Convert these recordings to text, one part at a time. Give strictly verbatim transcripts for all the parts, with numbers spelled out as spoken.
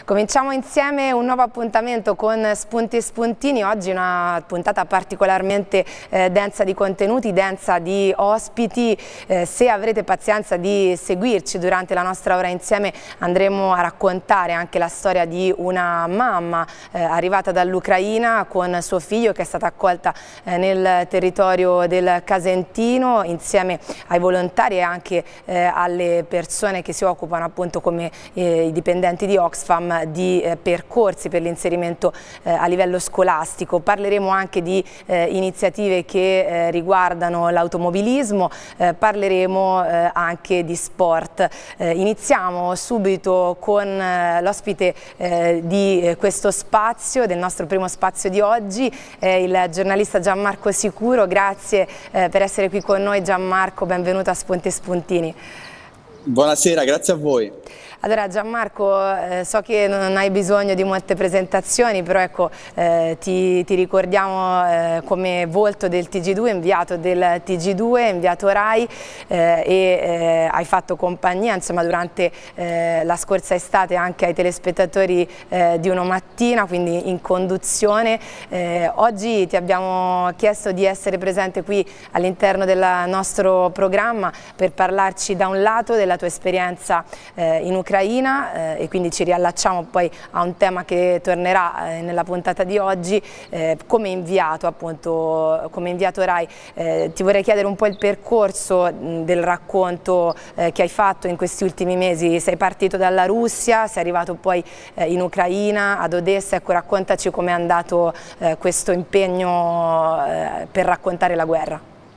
Cominciamo insieme un nuovo appuntamento con Spunti e Spuntini. Oggi una puntata particolarmente eh, densa di contenuti, densa di ospiti. Eh, se avrete pazienza di seguirci durante la nostra ora insieme, andremo a raccontare anche la storia di una mamma eh, arrivata dall'Ucraina con suo figlio, che è stata accolta eh, nel territorio del Casentino insieme ai volontari e anche eh, alle persone che si occupano, appunto, come eh, i dipendenti di Oxfam, di eh, percorsi per l'inserimento eh, a livello scolastico. Parleremo anche di eh, iniziative che eh, riguardano l'automobilismo, eh, parleremo eh, anche di sport. Eh, iniziamo subito con eh, l'ospite eh, di eh, questo spazio, del nostro primo spazio di oggi, eh, il giornalista Gianmarco Sicuro. Grazie eh, per essere qui con noi, Gianmarco, benvenuto a Spunti e Spuntini. Buonasera, grazie a voi. Allora Gianmarco, eh, so che non hai bisogno di molte presentazioni, però ecco, eh, ti, ti ricordiamo eh, come volto del T G due, inviato del T G due, inviato RAI, eh, e eh, hai fatto compagnia, insomma, durante eh, la scorsa estate anche ai telespettatori eh, di Uno Mattina, quindi in conduzione. Eh, oggi ti abbiamo chiesto di essere presente qui all'interno del nostro programma per parlarci da un lato della tua esperienza eh, in Ucraina, Ucraina, eh, e quindi ci riallacciamo poi a un tema che tornerà eh, nella puntata di oggi, eh, come inviato, appunto, come inviato RAI. Eh, ti vorrei chiedere un po' il percorso mh, del racconto eh, che hai fatto in questi ultimi mesi. Sei partito dalla Russia, sei arrivato poi eh, in Ucraina, ad Odessa. Ecco, raccontaci com'è andato eh, questo impegno eh, per raccontare la guerra.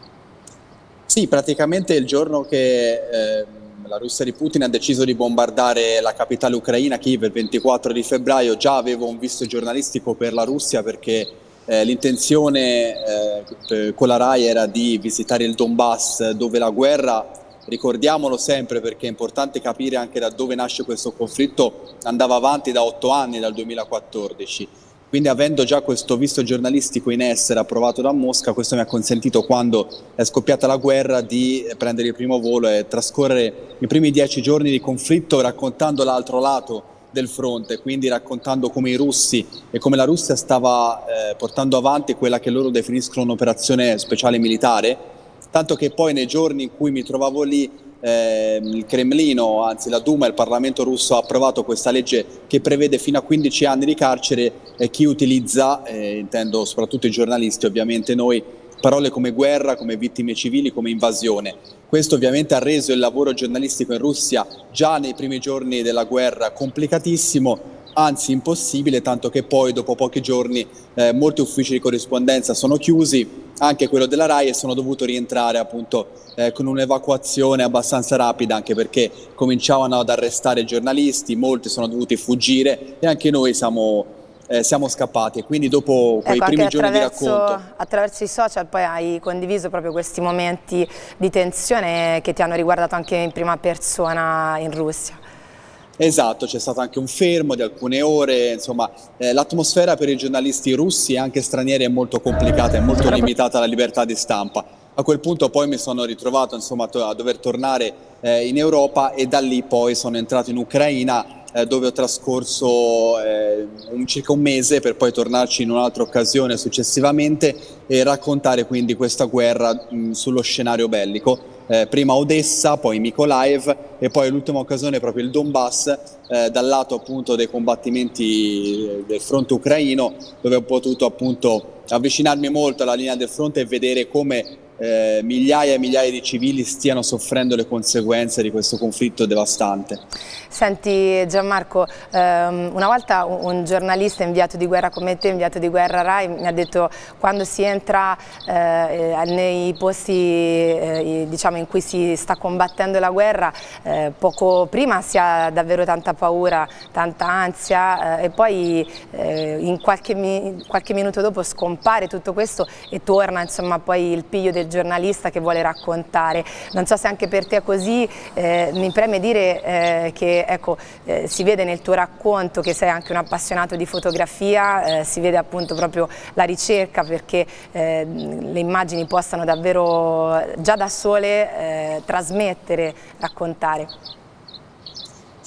Sì, praticamente il giorno che eh, la Russia di Putin ha deciso di bombardare la capitale ucraina, Kiev, il ventiquattro di febbraio, già avevo un visto giornalistico per la Russia, perché eh, l'intenzione eh, con la RAI era di visitare il Donbass, dove la guerra, ricordiamolo sempre perché è importante capire anche da dove nasce questo conflitto, andava avanti da otto anni, dal duemilaquattordici. Quindi, avendo già questo visto giornalistico in essere approvato da Mosca, questo mi ha consentito, quando è scoppiata la guerra, di prendere il primo volo e trascorrere i primi dieci giorni di conflitto raccontando l'altro lato del fronte, quindi raccontando come i russi e come la Russia stava eh, portando avanti quella che loro definiscono un'operazione speciale militare, tanto che poi nei giorni in cui mi trovavo lì, Eh, il Cremlino, anzi la Duma, il Parlamento russo, ha approvato questa legge che prevede fino a quindici anni di carcere eh, chi utilizza, eh, intendo soprattutto i giornalisti, ovviamente noi, parole come guerra, come vittime civili, come invasione. Questo ovviamente ha reso il lavoro giornalistico in Russia già nei primi giorni della guerra complicatissimo, anzi impossibile, tanto che poi dopo pochi giorni eh, molti uffici di corrispondenza sono chiusi, anche quello della RAI, e sono dovuto rientrare appunto eh, con un'evacuazione abbastanza rapida, anche perché cominciavano ad arrestare giornalisti, molti sono dovuti fuggire e anche noi siamo, eh, siamo scappati. E quindi dopo quei ecco, primi giorni di racconto, attraverso i social poi hai condiviso proprio questi momenti di tensione che ti hanno riguardato anche in prima persona in Russia. esatto, c'è stato anche un fermo di alcune ore, insomma eh, l'atmosfera per i giornalisti russi e anche stranieri è molto complicata, è molto limitata la libertà di stampa. A quel punto poi mi sono ritrovato, insomma, a dover tornare eh, in Europa, e da lì poi sono entrato in Ucraina, eh, dove ho trascorso eh, un, circa un mese, per poi tornarci in un'altra occasione successivamente e raccontare quindi questa guerra mh, sullo scenario bellico. Eh, prima Odessa, poi Mykolaiv, e poi l'ultima occasione proprio il Donbass, eh, dal lato appunto dei combattimenti del fronte ucraino, dove ho potuto appunto avvicinarmi molto alla linea del fronte e vedere come eh, migliaia e migliaia di civili stiano soffrendo le conseguenze di questo conflitto devastante. Senti Gianmarco, ehm, una volta un, un giornalista inviato di guerra come te, inviato di guerra RAI, mi ha detto: quando si entra eh, nei posti eh, diciamo in cui si sta combattendo la guerra, eh, poco prima si ha davvero tanta paura, tanta ansia, eh, e poi eh, in qualche, mi qualche minuto dopo scompare tutto questo e torna, insomma, poi il piglio del giornalista che vuole raccontare. Non so se anche per te è così. Eh, mi preme dire eh, che ecco, eh, si vede nel tuo racconto che sei anche un appassionato di fotografia, eh, si vede appunto proprio la ricerca perché eh, le immagini possano davvero già da sole eh, trasmettere, raccontare.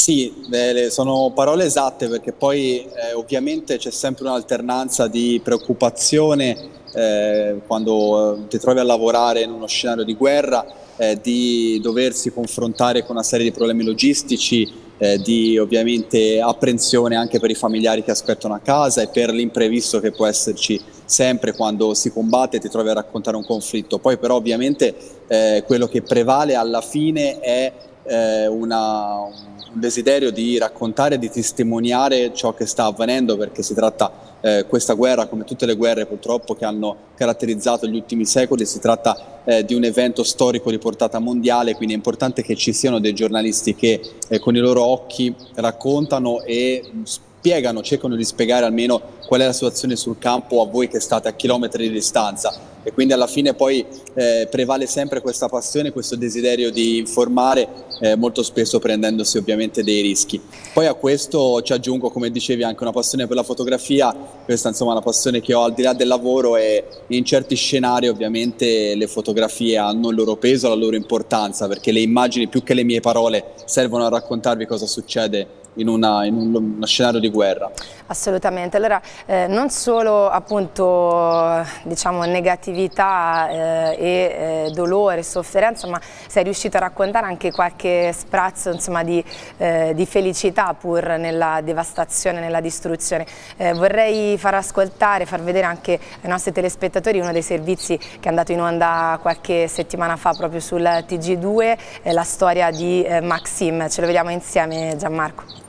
Sì, eh, sono parole esatte, perché poi eh, ovviamente c'è sempre un'alternanza di preoccupazione eh, quando eh, ti trovi a lavorare in uno scenario di guerra, eh, di doversi confrontare con una serie di problemi logistici, eh, di ovviamente apprensione anche per i familiari che aspettano a casa e per l'imprevisto che può esserci sempre quando si combatte e ti trovi a raccontare un conflitto. Poi però ovviamente eh, quello che prevale alla fine è eh, una, un desiderio di raccontare e di testimoniare ciò che sta avvenendo, perché si tratta, eh, questa guerra, come tutte le guerre purtroppo che hanno caratterizzato gli ultimi secoli, si tratta eh, di un evento storico di portata mondiale, quindi è importante che ci siano dei giornalisti che eh, con i loro occhi raccontano e spiegano, cercano di spiegare almeno qual è la situazione sul campo a voi che state a chilometri di distanza, e quindi alla fine poi eh, prevale sempre questa passione, questo desiderio di informare, eh, molto spesso prendendosi ovviamente dei rischi. Poi a questo ci aggiungo, come dicevi, anche una passione per la fotografia. Questa insomma è una passione che ho al di là del lavoro, e in certi scenari ovviamente le fotografie hanno il loro peso, la loro importanza, perché le immagini più che le mie parole servono a raccontarvi cosa succede in, una, in un, uno scenario di guerra. Assolutamente. Allora eh, non solo appunto diciamo negatività eh, e eh, dolore, sofferenza, ma sei riuscito a raccontare anche qualche sprazzo insomma di, eh, di felicità pur nella devastazione, nella distruzione. Eh, vorrei far ascoltare, far vedere anche ai nostri telespettatori uno dei servizi che è andato in onda qualche settimana fa proprio sul T G due, eh, la storia di eh, Maxim. Ce lo vediamo insieme, Gianmarco.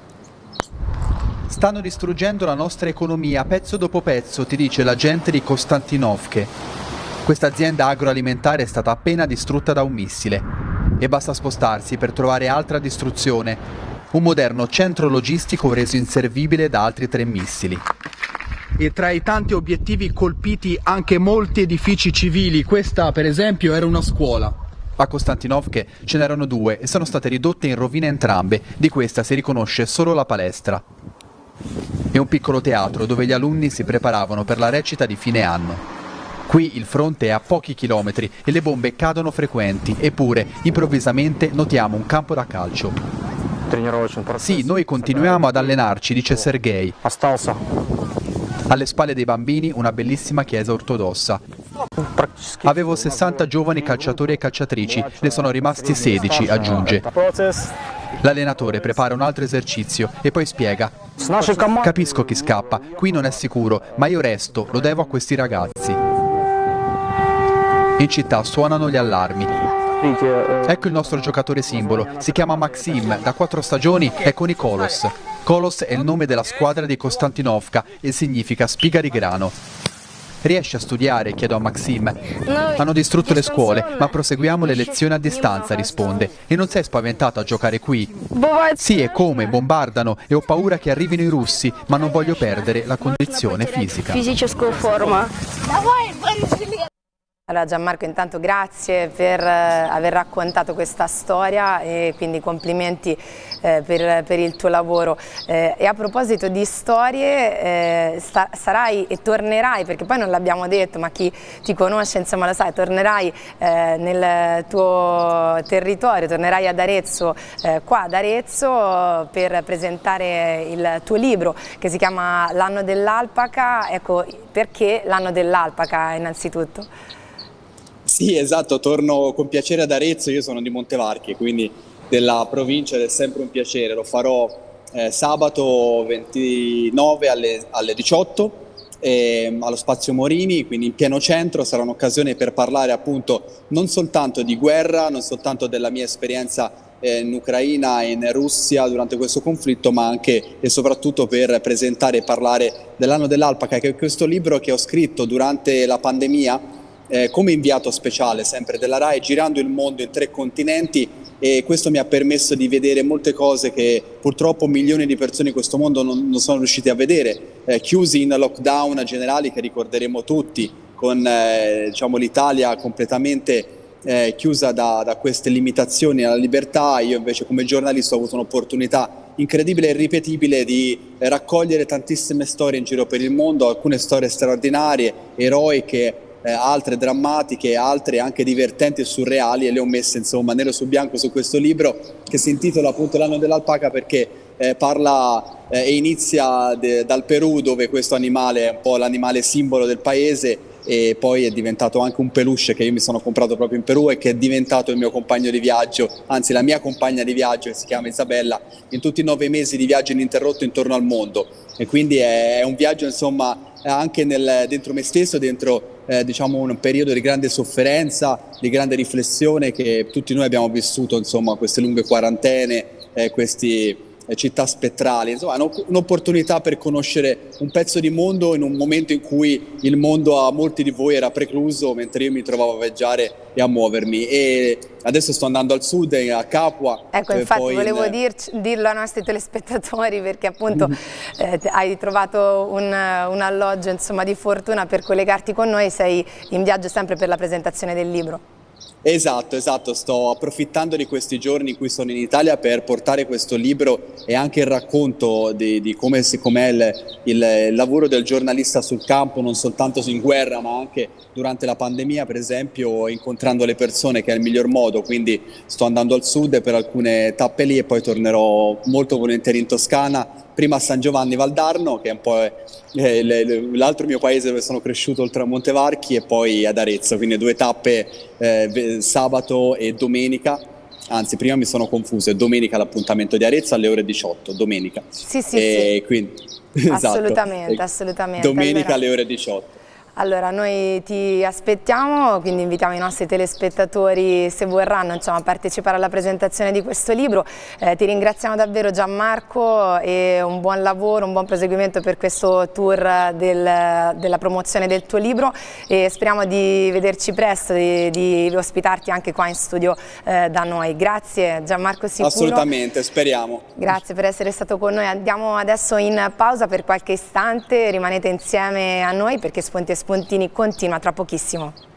Stanno distruggendo la nostra economia pezzo dopo pezzo, ti dice l'agente di Kostantinovke. Questa azienda agroalimentare è stata appena distrutta da un missile e basta spostarsi per trovare altra distruzione, un moderno centro logistico reso inservibile da altri tre missili. E tra i tanti obiettivi colpiti anche molti edifici civili, questa per esempio era una scuola. A Kostantinovke ce n'erano due e sono state ridotte in rovina entrambe, di questa si riconosce solo la palestra. È un piccolo teatro dove gli alunni si preparavano per la recita di fine anno. Qui il fronte è a pochi chilometri e le bombe cadono frequenti, eppure improvvisamente notiamo un campo da calcio. Sì, noi continuiamo ad allenarci, dice Sergei. Alle spalle dei bambini una bellissima chiesa ortodossa. Avevo sessanta giovani calciatori e calciatrici, ne sono rimasti sedici, aggiunge. L'allenatore prepara un altro esercizio e poi spiega: capisco chi scappa, qui non è sicuro, ma io resto, lo devo a questi ragazzi. In città suonano gli allarmi. Ecco il nostro giocatore simbolo, si chiama Maxim, da quattro stagioni è con i Kolos. Kolos è il nome della squadra di Kostantinovka e significa spiga di grano. Riesci a studiare? Chiedo a Maxim. Hanno distrutto le scuole, ma proseguiamo le lezioni a distanza, risponde. E non sei spaventato a giocare qui? Sì, e come? Bombardano e ho paura che arrivino i russi, ma non voglio perdere la condizione fisica. Allora Gianmarco, intanto grazie per eh, aver raccontato questa storia e quindi complimenti eh, per, per il tuo lavoro. Eh, e a proposito di storie, eh, sta, sarai e tornerai, perché poi non l'abbiamo detto, ma chi ti conosce insomma lo sai, tornerai eh, nel tuo territorio, tornerai ad Arezzo, eh, qua ad Arezzo per presentare il tuo libro che si chiama L'anno dell'alpaca. Ecco, perché l'anno dell'alpaca innanzitutto? Sì, esatto, torno con piacere ad Arezzo, io sono di Montevarchi, quindi della provincia, ed è sempre un piacere. Lo farò eh, sabato ventinove alle, alle diciotto eh, allo Spazio Morini, quindi in pieno centro. Sarà un'occasione per parlare appunto non soltanto di guerra, non soltanto della mia esperienza eh, in Ucraina e in Russia durante questo conflitto, ma anche e soprattutto per presentare e parlare dell'anno dell'alpaca, che è questo libro che ho scritto durante la pandemia Eh, come inviato speciale sempre della RAI, girando il mondo in tre continenti, e questo mi ha permesso di vedere molte cose che purtroppo milioni di persone in questo mondo non, non sono riusciti a vedere, eh, chiusi in lockdown generali che ricorderemo tutti, con eh, diciamo, l'Italia completamente eh, chiusa da, da queste limitazioni alla libertà. Io invece come giornalista ho avuto un'opportunità incredibile e irripetibile di raccogliere tantissime storie in giro per il mondo, alcune storie straordinarie, eroiche, eh, altre drammatiche, altre anche divertenti e surreali, e le ho messe insomma nero su bianco su questo libro che si intitola appunto L'anno dell'alpaca, perché eh, parla eh, e inizia de, dal Perù, dove questo animale è un po' l'animale simbolo del paese, e poi è diventato anche un peluche che io mi sono comprato proprio in Perù e che è diventato il mio compagno di viaggio, anzi la mia compagna di viaggio, che si chiama Isabella, in tutti i nove mesi di viaggio ininterrotto intorno al mondo. E quindi è, è un viaggio insomma anche nel, dentro me stesso, dentro eh, diciamo un periodo di grande sofferenza, di grande riflessione che tutti noi abbiamo vissuto, insomma, queste lunghe quarantene, eh, questi città spettrali, insomma un'opportunità per conoscere un pezzo di mondo in un momento in cui il mondo a molti di voi era precluso, mentre io mi trovavo a viaggiare e a muovermi. E adesso sto andando al sud, a Capua. Ecco, infatti volevo in... dirci, dirlo ai nostri telespettatori, perché appunto eh, hai trovato un, un alloggio insomma di fortuna per collegarti con noi, sei in viaggio sempre per la presentazione del libro. Esatto, esatto, sto approfittando di questi giorni in cui sono in Italia per portare questo libro e anche il racconto di, di come com'è il, il lavoro del giornalista sul campo, non soltanto in guerra ma anche durante la pandemia, per esempio, incontrando le persone, che è il miglior modo. Quindi sto andando al sud per alcune tappe lì e poi tornerò molto volentieri in Toscana, prima a San Giovanni Valdarno, che è un po' eh, l'altro mio paese dove sono cresciuto, oltre a Montevarchi, e poi ad Arezzo, quindi due tappe eh, sabato e domenica. Anzi, prima mi sono confuso, è domenica l'appuntamento di Arezzo alle ore diciotto, domenica. Sì, sì, e sì. Quindi, assolutamente, esatto. assolutamente. Domenica allora... alle ore diciotto. Allora, noi ti aspettiamo, quindi invitiamo i nostri telespettatori, se vorranno, insomma, a partecipare alla presentazione di questo libro. Eh, ti ringraziamo davvero, Gianmarco, e un buon lavoro, un buon proseguimento per questo tour del, della promozione del tuo libro, e speriamo di vederci presto, di, di ospitarti anche qua in studio eh, da noi. Grazie Gianmarco Sicuro. Assolutamente, speriamo. Grazie per essere stato con noi. Andiamo adesso in pausa per qualche istante, rimanete insieme a noi perché Spunti e Spuntini continua tra pochissimo.